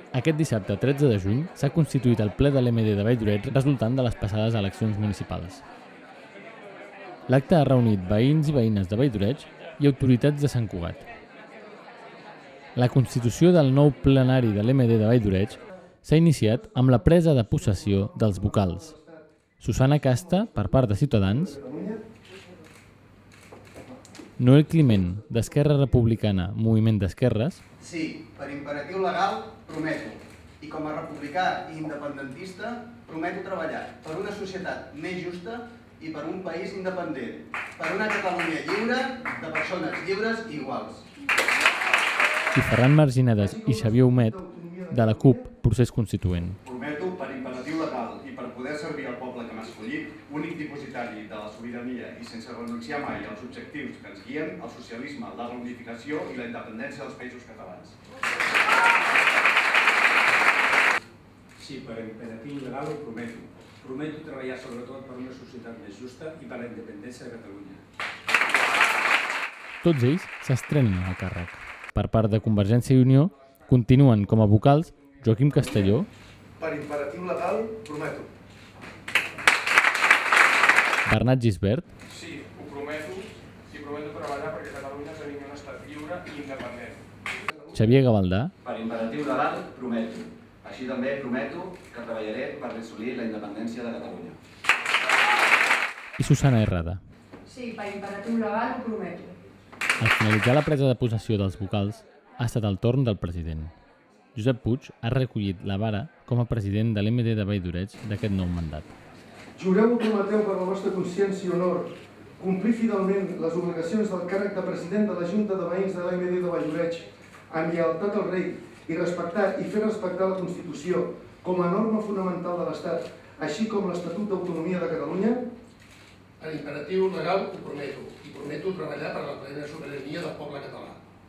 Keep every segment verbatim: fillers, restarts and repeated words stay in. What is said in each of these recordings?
Aquest dissabte, tretze de juny, s'ha constituït el ple de l'M D de Valldoreix resultant de les passades eleccions municipals. L'acte ha reunit veïns i veïnes de Valldoreix i autoritats de Sant Cugat. La constitució del nou plenari de l'M D de Valldoreix s'ha iniciat amb la presa de possessió dels vocals. Susana Casta, per part de Ciutadans, Noel Climent, d'Esquerra Republicana, Moviment d'Esquerres. Sí, per imperatiu legal, prometo. I com a republicà i independentista, prometo treballar per una societat més justa i per un país independent, per una Catalunya lliure, de persones lliures i iguals. I Ferran Marginedes i Xavier Humet, de la CUP, Procés Constituent. Prometo, per imperatiu legal i per poder servir al poble que m'ha escollit, únic dipositari de la sobirania i sense renunciar mai als objectius que ens guien, el socialisme, la reunificació i la independència dels països catalans. Sí, per imperatiu legal ho prometo. Prometo treballar sobretot per una societat més justa i per la independència de Catalunya. Tots ells s'estrenen al càrrec. Per part de Convergència i Unió, continuen com a vocals Joaquim Castelló. Per imperatiu legal, prometo. Bernat Gisbert. Sí, ho prometo, i prometo treballar perquè Catalunya esdevingui un estat lliure i independent. Xavier Gavaldà. Per imperatiu legal, prometo. Així també prometo que treballaré per assolir la independència de Catalunya. I Susana Herrada. Sí, per imperatiu legal ho prometo. Al finalitzar la presa de possessió dels vocals, ha estat el torn del president. Josep Puig ha recollit la vara com a president de l'M D de Valldoreix d'aquest nou mandat. Jureu o prometeu per la vostra consciència i honor complir fidelment les obligacions del càrrec de president de la Junta de Veïns de l'M D de Valldoreix amb lleialtat al rei i respectar i fer respectar la Constitució com a norma fonamental de l'Estat, així com l'Estatut d'Autonomia de Catalunya? Per imperatiu legal ho prometo, i prometo treballar per la plena sobirania del poble català.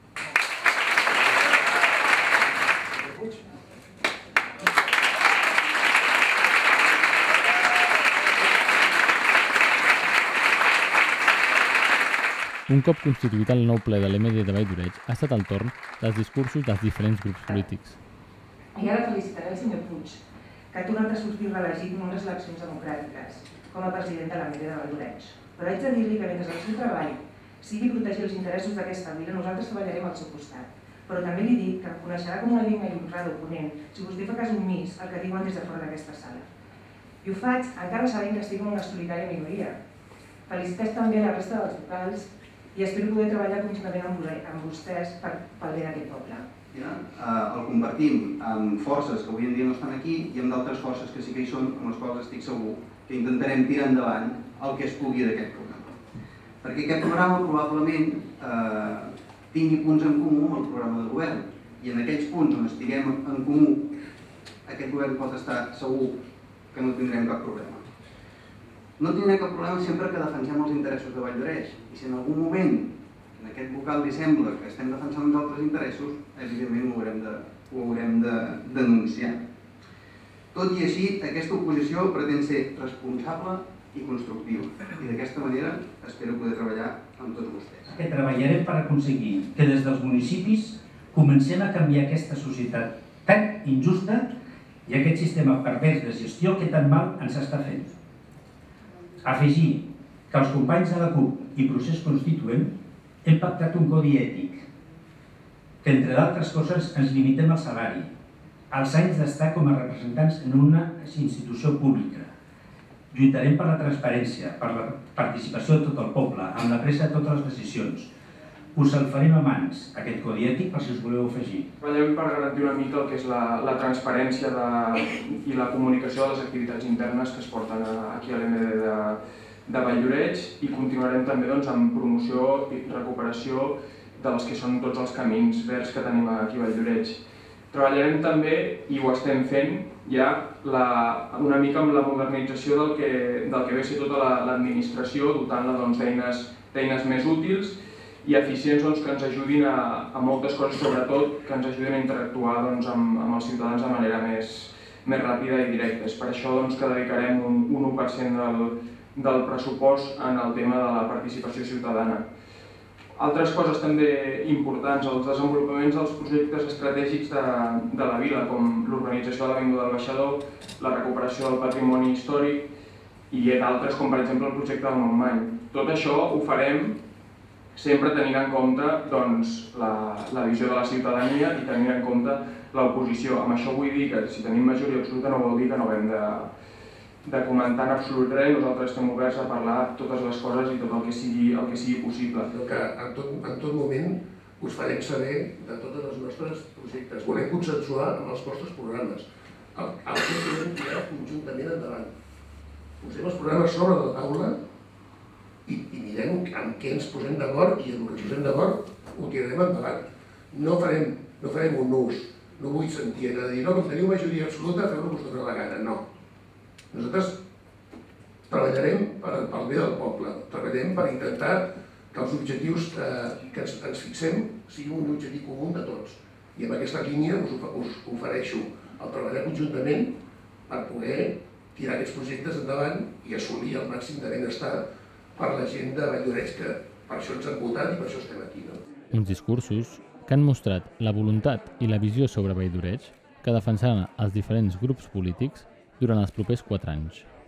Un cop constituït el nou ple de l'M D de Valldoreix, ha estat el torn dels discursos dels diferents grups polítics. I ara felicitaré el senyor Puig, que ha tornat a sortir reelegit en unes eleccions democràtiques com a president de l'M D de Valldoreix. Però haig de dir-li que mentre el seu treball sigui protegir els interessos d'aquesta vila, nosaltres treballarem al seu costat. Però també li dic que em coneixerà com una digna i honrada oponent si vostè fa cas omís al que diuen des de fora d'aquesta sala. I ho faig encara sabent que estic en una solitària minoria. Felicitats també a la resta dels vocals i espero poder treballar conjuntament amb vostès pel bé d'aquest poble. El compartim amb forces que avui en dia no estan aquí i amb d'altres forces que sí que hi són, amb les quals estic segur que intentarem tirar endavant el que es pugui d'aquest programa. Perquè aquest programa probablement tingui punts en comú amb el programa de govern i en aquells punts on estiguem en comú aquest govern pot estar segur que no tindrem cap problema. No tindrem cap problema sempre que defensem els interessos de Valldoreix i si en algun moment en aquest vocal li sembla que estem defensant uns altres interessos, evidentment ho haurem de denunciar. Tot i així, aquesta oposició pretén ser responsable i constructiva i d'aquesta manera espero poder treballar amb tots vostès. Que treballarem per aconseguir que des dels municipis comencem a canviar aquesta societat tan injusta i aquest sistema pervers de gestió que tan mal ens està fent. Afegir que els companys de la CUP i Procés Constituent hem pactat un codi ètic que, entre d'altres coses, ens limitem al salari, als anys d'estar com a representants en una institució pública. Lluitarem per la transparència, per la participació de tot el poble, amb la presa de totes les decisions. Us el farem a mans, aquest codi ètic, per si us voleu afegir. Treballem per garantir una mica el que és la transparència i la comunicació de les activitats internes que es porten aquí a l'M D de Valldoreix i continuarem també amb promoció i recuperació dels que són tots els camins verds que tenim aquí a Valldoreix. Treballarem també, i ho estem fent, ja una mica amb la modernització del que ve a ser tota l'administració, dotant-la d'eines més útils i eficients que ens ajudin a moltes coses, sobretot que ens ajudin a interactuar amb els ciutadans de manera més ràpida i directa. És per això que dedicarem un u per cent del pressupost en el tema de la participació ciutadana. Altres coses també importants, els desenvolupaments dels projectes estratègics de, de la vila, com l'organització de l'Avinguda del Baixador, la recuperació del patrimoni històric i d'altres, com per exemple el projecte del Montmany. Tot això ho farem sempre tenint en compte doncs, la, la visió de la ciutadania i tenint en compte l'oposició. Amb això vull dir que si tenim majoria absoluta no vol dir que no haguem de, de comentar en absolut res. Nosaltres estem oberts a parlar totes les coses i tot el que sigui, el que sigui possible. Que en tot, en tot moment us farem saber de tots els nostres projectes. Volem consensuar amb els vostres programes. El, el que podem tirar conjuntament endavant. Posem els programes sobre la taula i, i mirem amb què ens posem d'acord i amb què ens posem d'acord ho tirarem endavant. No farem, no farem un ús, no vull sentir a dir no, com teniu majoria absoluta, feu-ho que us dona la gana. No. Nosaltres treballarem per, pel bé del poble, treballarem per intentar que els objectius que, que ens, ens fixem siguin un objectiu comú de tots. I amb aquesta línia us, us ofereixo el treballar conjuntament per poder tirar aquests projectes endavant i assolir el màxim de benestar per la gent de Valldoreix, que per això ens han votat i per això estem aquí. No? Uns discursos que han mostrat la voluntat i la visió sobre Valldoreix que defensaran els diferents grups polítics durant els propers quatre anys.